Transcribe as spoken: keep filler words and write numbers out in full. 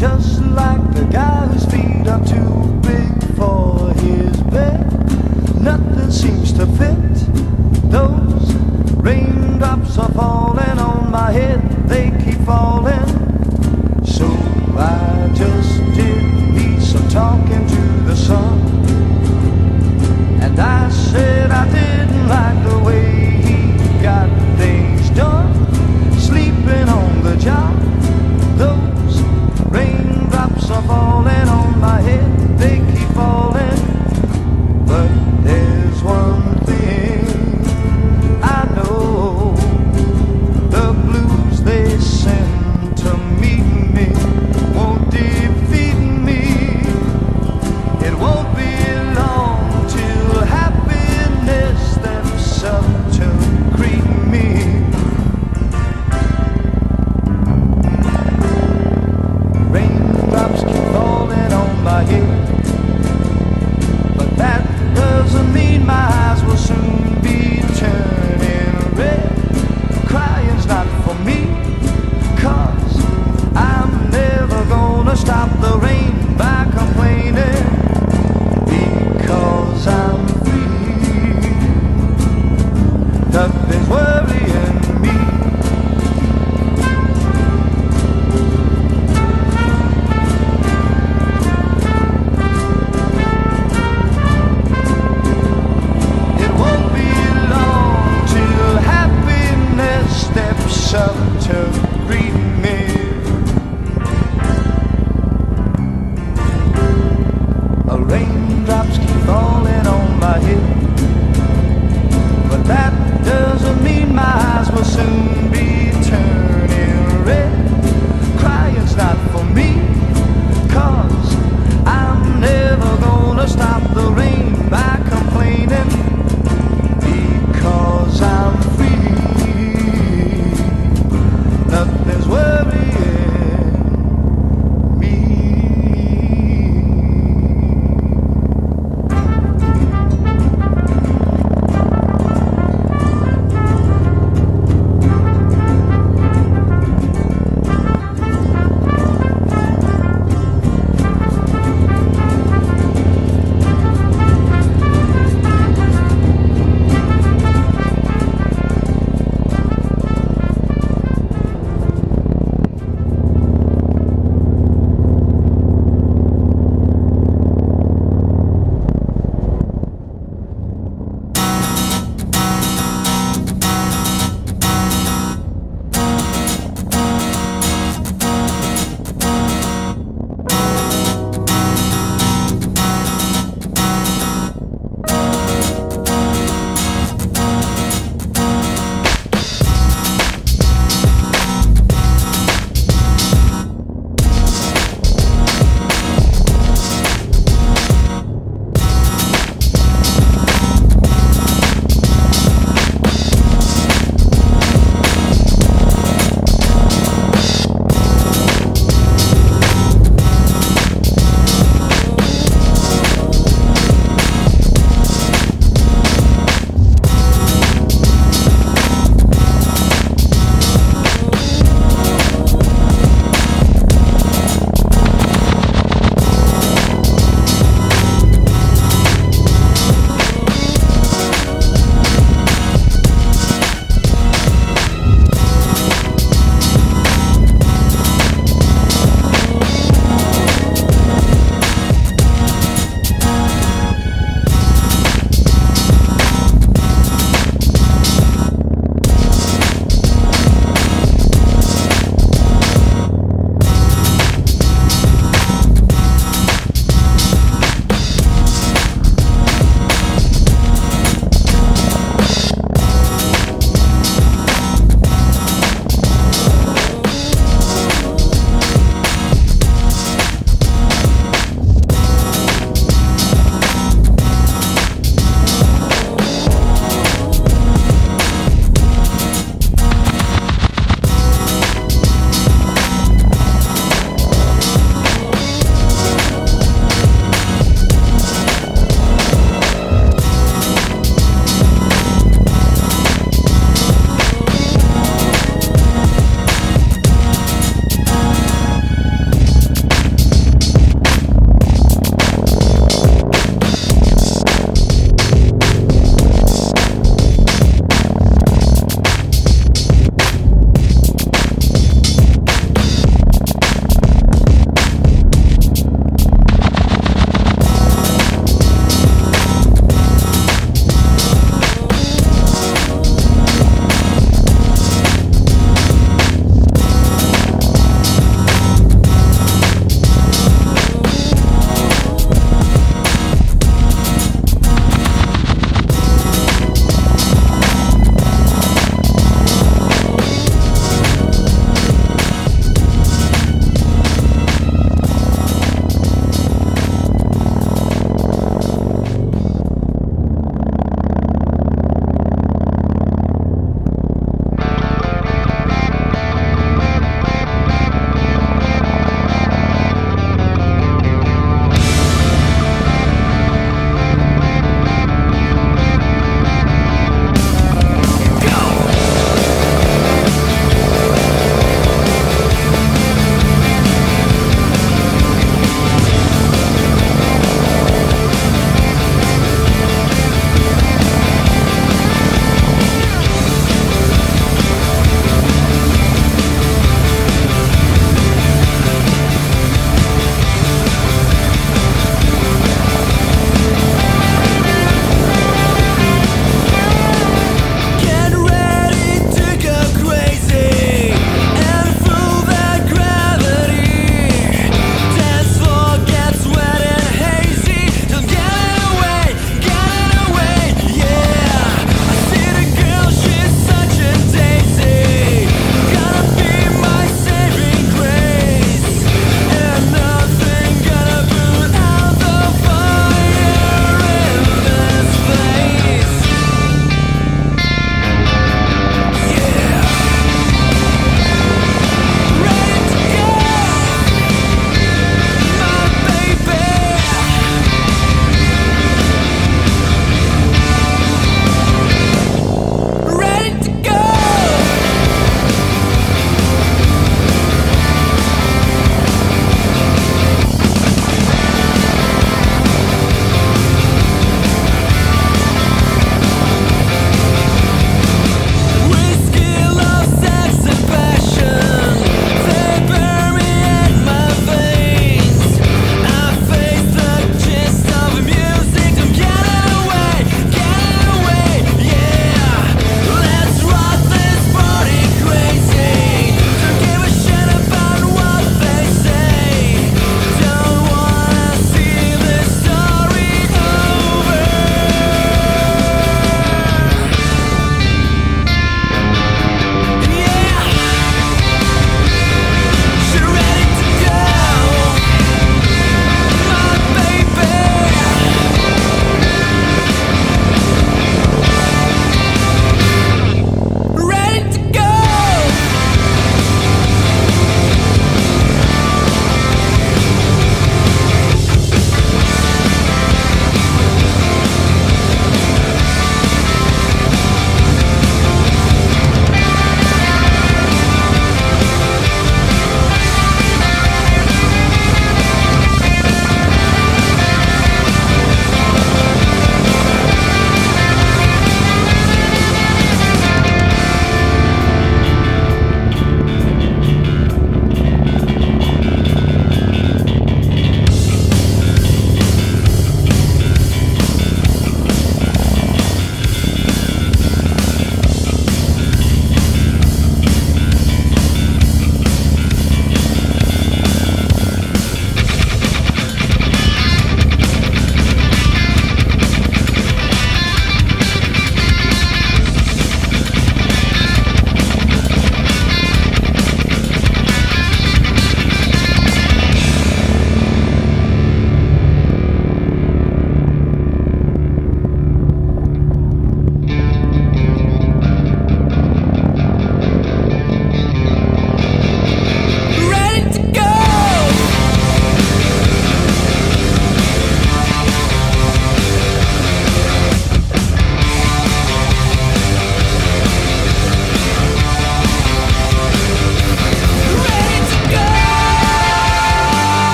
just like the guy whose feet are too big for his bed. Nothing seems to fit. Those raindrops are falling on my head, they keep falling. So I just did me some talking to the sun, and I said I didn't like the way he got things done, sleeping on the job. Those raindrops are falling on my head, they keep falling. But there's one thing I know, the blues they send to meet me won't defeat me. It won't be long till happiness steps up to greet me. Raindrops keep falling on my head, but that doesn't mean my eyes will soon be turning red. Crying's not for me, 'cause I'm never gonna stop the rain by complaining, because I'm free. Nothing's worrying me. It won't be long till happiness steps up to greet me. Raindrops keep falling on my head, but that doesn't mean my eyes will soon be turning red. Crying's not for me, 'cause I'm never gonna stop the rain by complaining, because I'm free. Nothing's worrying